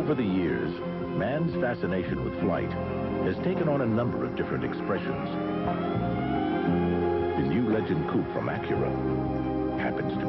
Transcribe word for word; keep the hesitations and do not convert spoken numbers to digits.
Over the years, man's fascination with flight has taken on a number of different expressions. The new Legend Coupe from Acura happens to